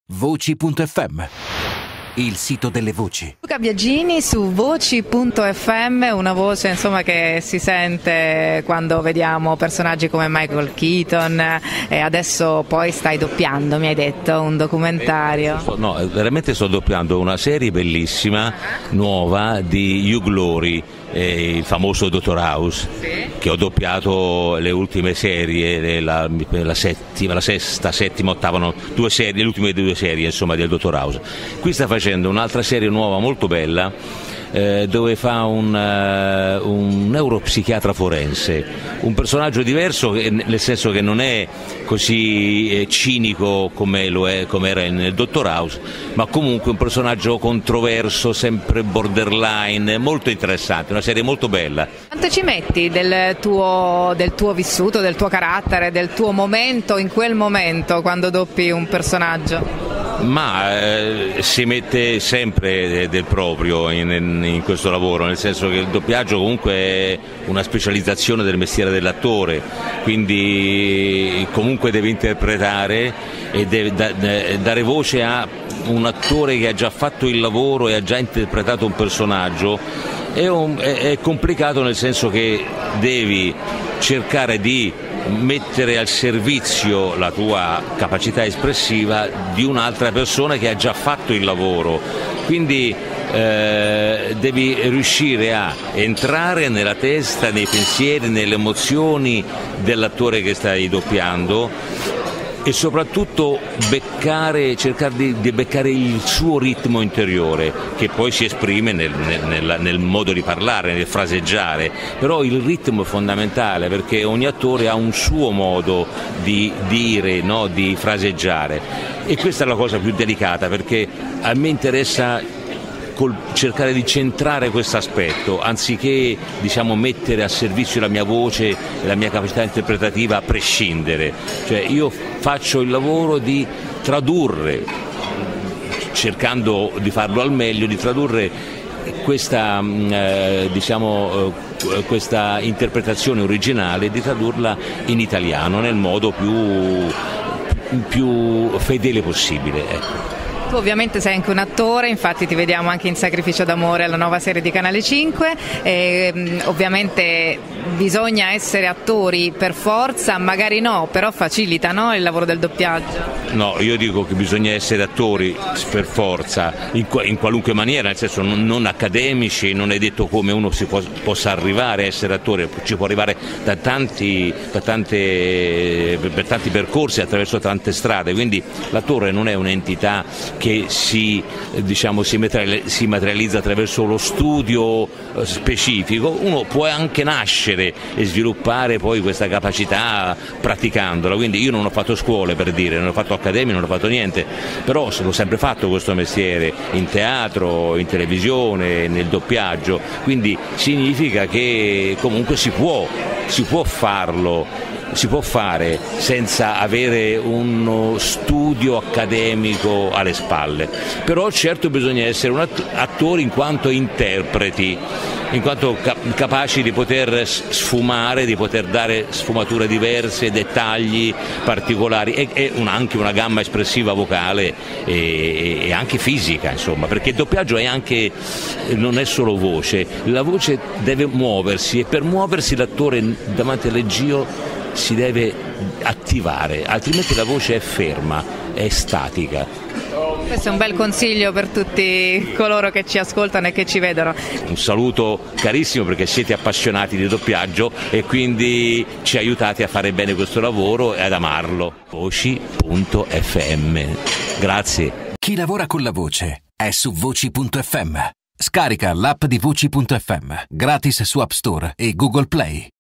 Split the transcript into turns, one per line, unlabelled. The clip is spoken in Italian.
Voci.fm, il sito delle voci.
Luca Biagini su Voci.fm, una voce insomma che si sente quando vediamo personaggi come Michael Keaton, e adesso poi stai doppiando, mi hai detto, un documentario.
No, veramente sto doppiando una serie bellissima, nuova, di Hugh Laurie, il famoso Dottor House, sì, che ho doppiato le ultime serie, la sesta, settima, ottava, due serie, le ultime due serie insomma del Dottor House. Qui sta facendo un'altra serie nuova molto bella, dove fa un neuropsichiatra forense, un personaggio diverso, nel senso che non è così cinico come era nel Dottor House, ma comunque un personaggio controverso, sempre borderline, molto interessante, una serie molto bella.
Quanto ci metti del tuo vissuto, del tuo carattere, del tuo momento in quel momento quando doppi un personaggio?
Ma si mette sempre del proprio in questo lavoro, nel senso che il doppiaggio comunque è una specializzazione del mestiere dell'attore, quindi comunque deve interpretare e deve dare voce a un attore che ha già fatto il lavoro e ha già interpretato un personaggio. È complicato, nel senso che devi cercare di mettere al servizio la tua capacità espressiva di un'altra persona che ha già fatto il lavoro, quindi devi riuscire a entrare nella testa, nei pensieri, nelle emozioni dell'attore che stai doppiando e soprattutto cercare di beccare il suo ritmo interiore, che poi si esprime nel modo di parlare, nel fraseggiare, però il ritmo è fondamentale, perché ogni attore ha un suo modo di dire, no? Di fraseggiare, e questa è la cosa più delicata, perché a me interessa cercare di centrare questo aspetto, anziché mettere a servizio la mia voce e la mia capacità interpretativa a prescindere. Cioè io faccio il lavoro di tradurre, cercando di farlo al meglio, di tradurre questa questa interpretazione originale, di tradurla in italiano nel modo più fedele possibile, ecco.
Tu ovviamente sei anche un attore, infatti ti vediamo anche in Sacrificio d'amore, alla nuova serie di Canale 5, e ovviamente bisogna essere attori per forza, magari no, però facilita, no, il lavoro del doppiaggio?
No, io dico che bisogna essere attori per forza, in qualunque maniera, nel senso non accademici, non è detto come uno possa arrivare a essere attore, ci può arrivare per tanti percorsi, attraverso tante strade, quindi l'attore non è un'entità che si materializza attraverso lo studio specifico. Uno può anche nascere e sviluppare poi questa capacità praticandola, quindi io non ho fatto scuole, per dire, non ho fatto accademia, non ho fatto niente, però l'ho sempre fatto questo mestiere, in teatro, in televisione, nel doppiaggio, quindi significa che comunque si può farlo. Si può fare senza avere uno studio accademico alle spalle, però certo bisogna essere attori in quanto interpreti, in quanto capaci di poter sfumare, di poter dare sfumature diverse, dettagli particolari e anche una gamma espressiva vocale e anche fisica, insomma, perché il doppiaggio non è solo voce, la voce deve muoversi, e per muoversi l'attore davanti al reggio si deve attivare, altrimenti la voce è ferma, è statica.
Questo è un bel consiglio per tutti coloro che ci ascoltano e che ci vedono.
Un saluto carissimo, perché siete appassionati di doppiaggio e quindi ci aiutate a fare bene questo lavoro e ad amarlo. Voci.fm. Grazie.
Chi lavora con la voce è su Voci.fm. Scarica l'app di Voci.fm gratis su App Store e Google Play.